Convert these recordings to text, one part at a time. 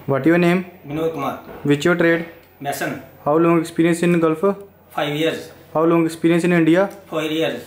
What your name? Vinod Kumar. Which your trade? Mason. How long experience in Gulf? 5 years. How long experience in India? 4 years.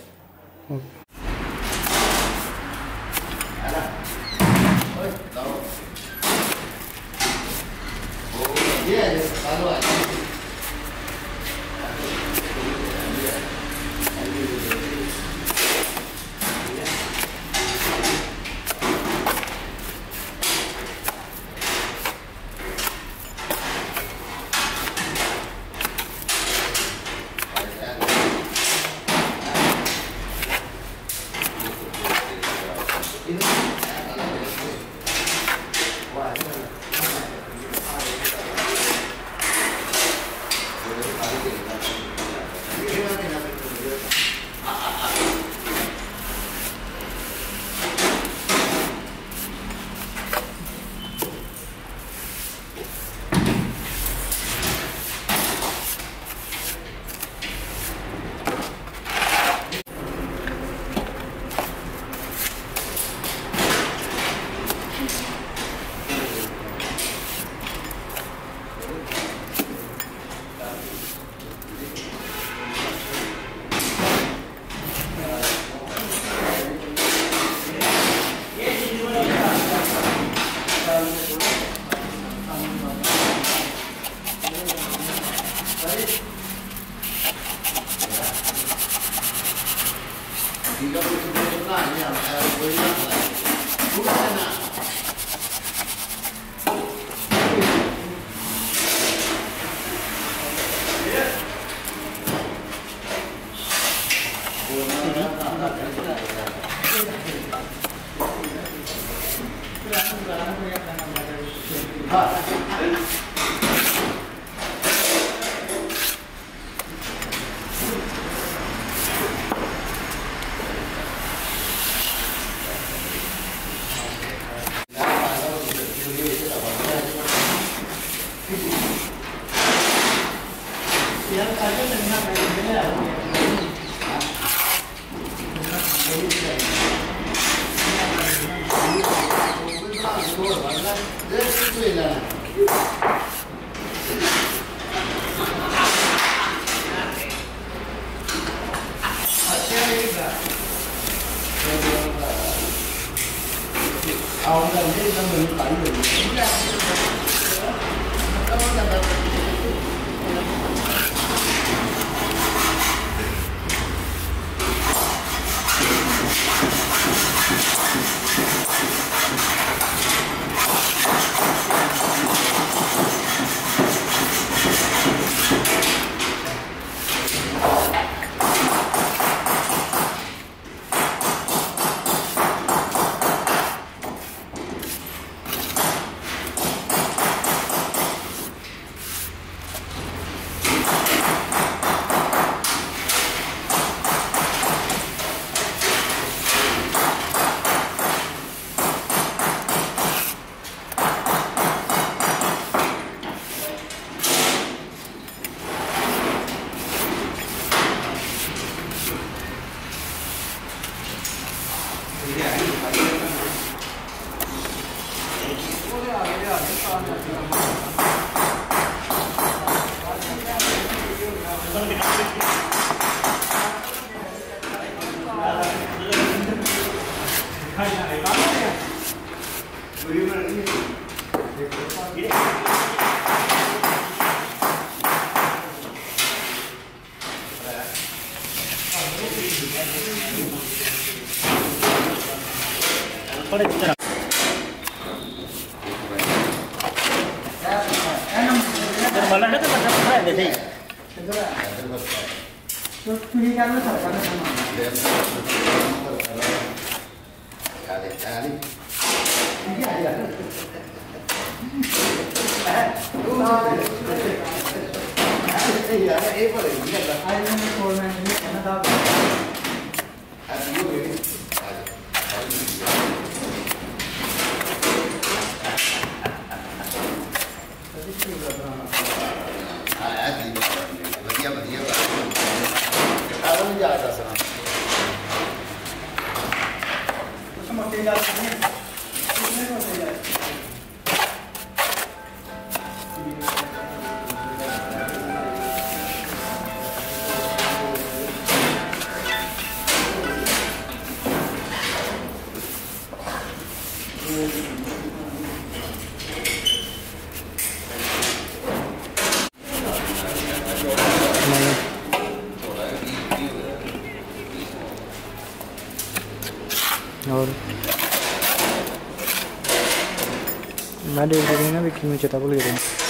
मैं देख रही ना विक्की में चेता भूल गए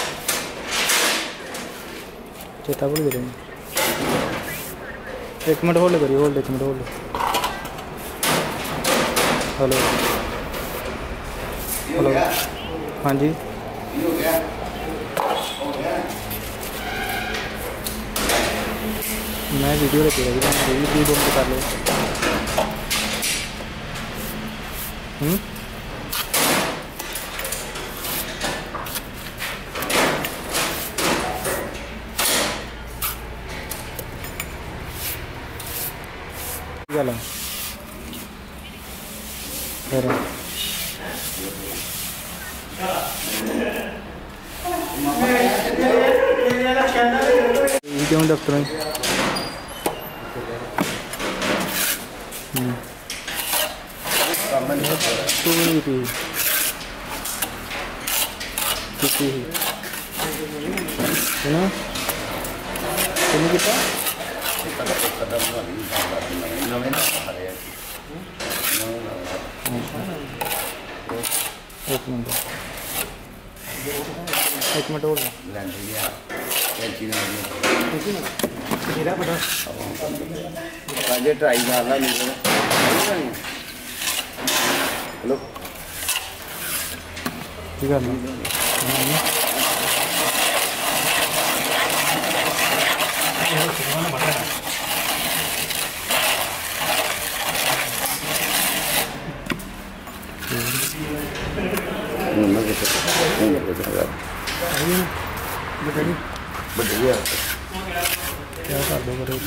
एक मिनट होल्ड करिए एक मिनट होल्ड। हेलो हेलो हाँ जी मैं वीडियो लेके वीडियो बंद कर लो। गल फिर क्यों दफ्तर एक मिनट और ट्राई कर ला हेलो ठीक है क्या कर दो बड़े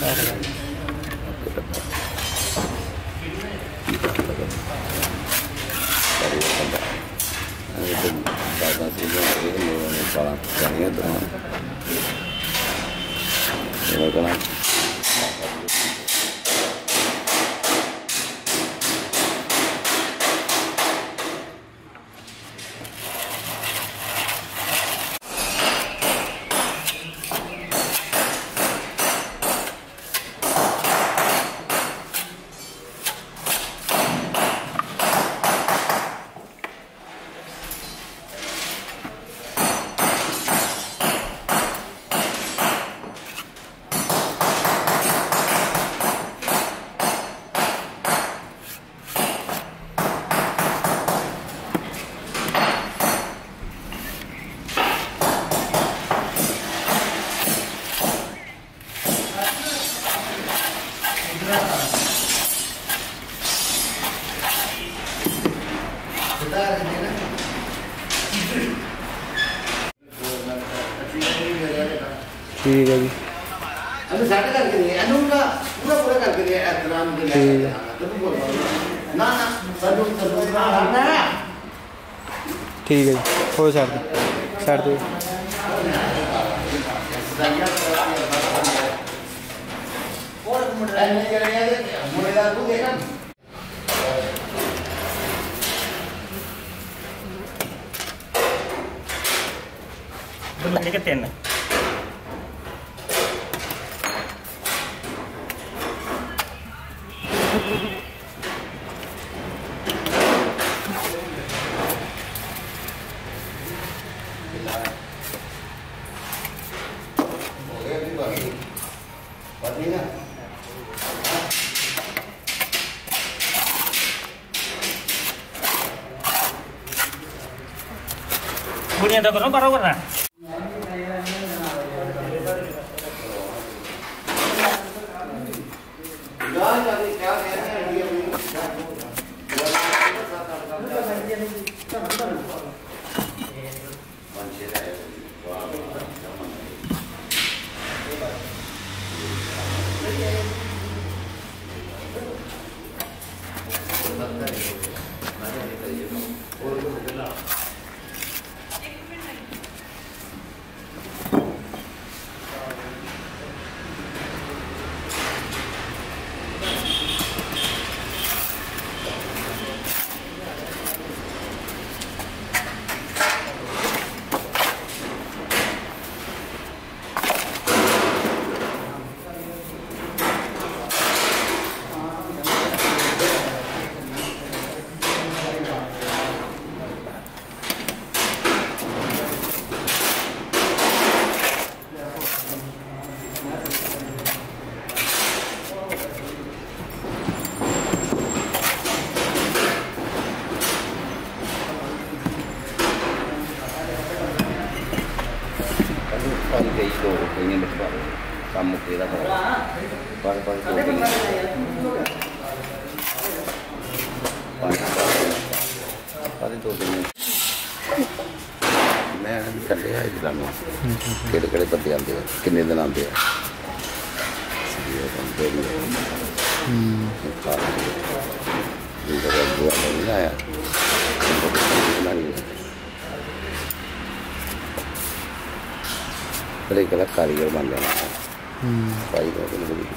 ठीक है जी ठीक है जी हो साइड दो बंदे के 3 Bunyi ada kono karo warna. तो कहीं बिठवा काम मुक्के का पर दो दिन मैं कटे है जिला में केड़े बंदे आते हैं किन्ने दिन आते हैं नहीं आया बड़े गलत कारीगर बन जाना भाई को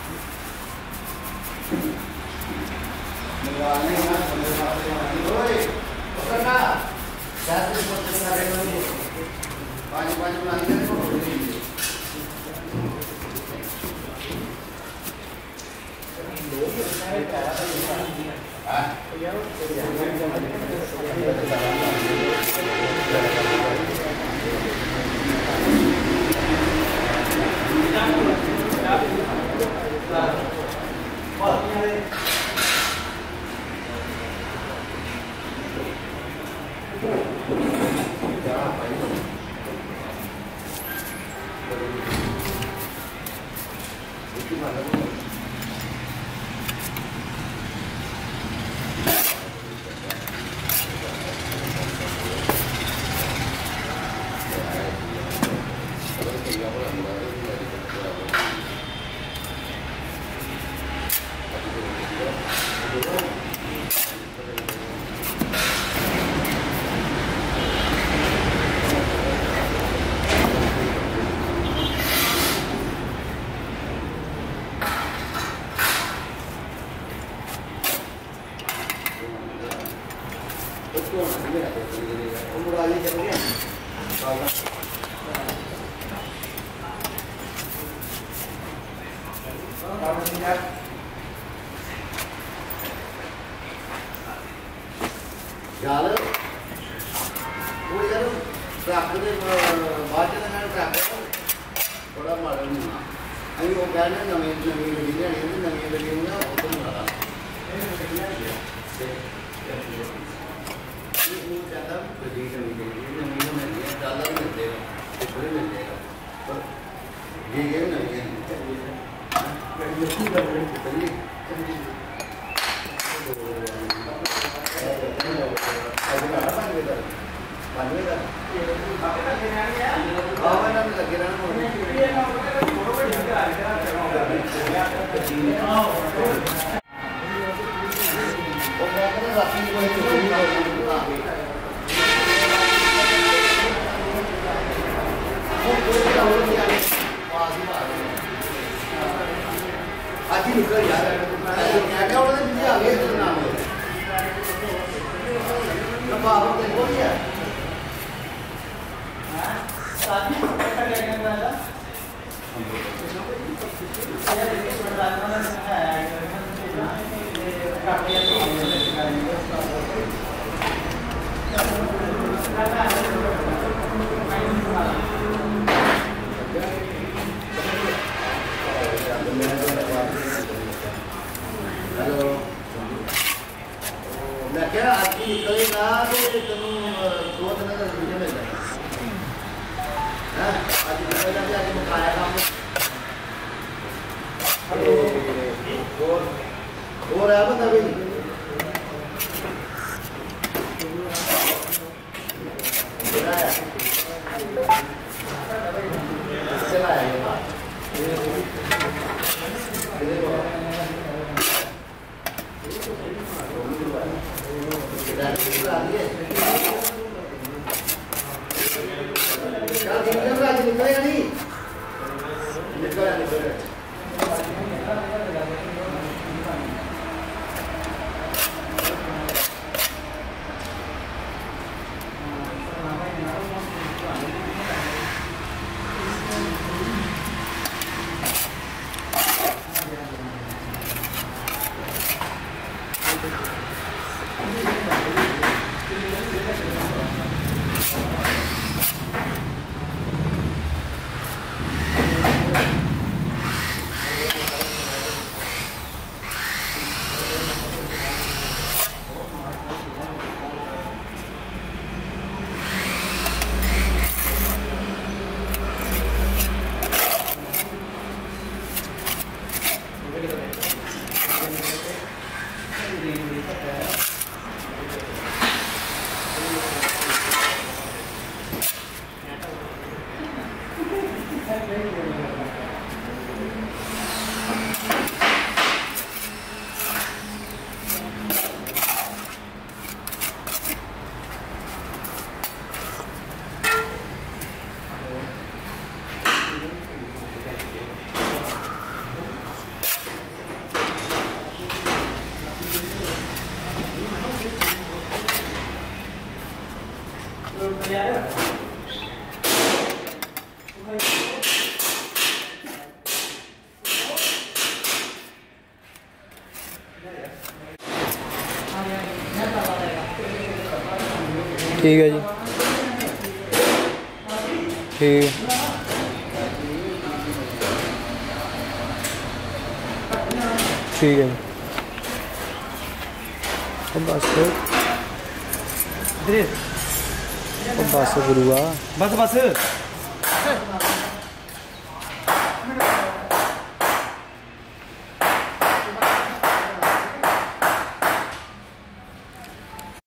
यार वो यार ट्रक के बाद में ट्रक थोड़ा मॉडल नहीं अभी वो कहने नवी गड्डी लेनी नवी गड्डी ना वो तो मारा ये ज्यादा गड्डी नवी मिलती है ज्यादा भी मिलते हैं थोड़े मिलते हैं पर ये नहीं है आज ही निकल यार क्या क्या बोला मुझे आगे चलना है अब आप देखो यार साथी कैसा क्या करना है हेलो मैं क्या आज की निकलेगा तो तुम 2 दिन का वीडियो मिल जाएगा आज निकलेगा कि आज मुकाया काम और है बता भी चला है निकलेगा नहीं निकलेगा ठीक है जी, ठीक ठीक है जी। बस बस गुरुआ बस बस